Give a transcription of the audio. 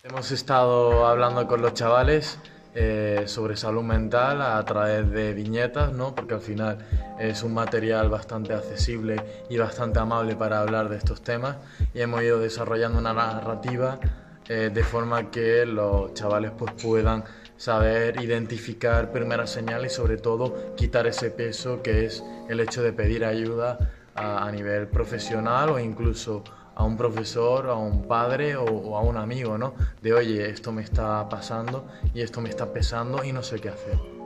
Hemos estado hablando con los chavales sobre salud mental a través de viñetas, ¿no? Porque al final es un material bastante accesible y bastante amable para hablar de estos temas, y hemos ido desarrollando una narrativa de forma que los chavales pues puedan saber identificar primeras señales y sobre todo quitar ese peso que es el hecho de pedir ayuda a nivel profesional o incluso a un profesor, a un padre o a un amigo, ¿no? De oye, esto me está pasando y esto me está pesando y no sé qué hacer.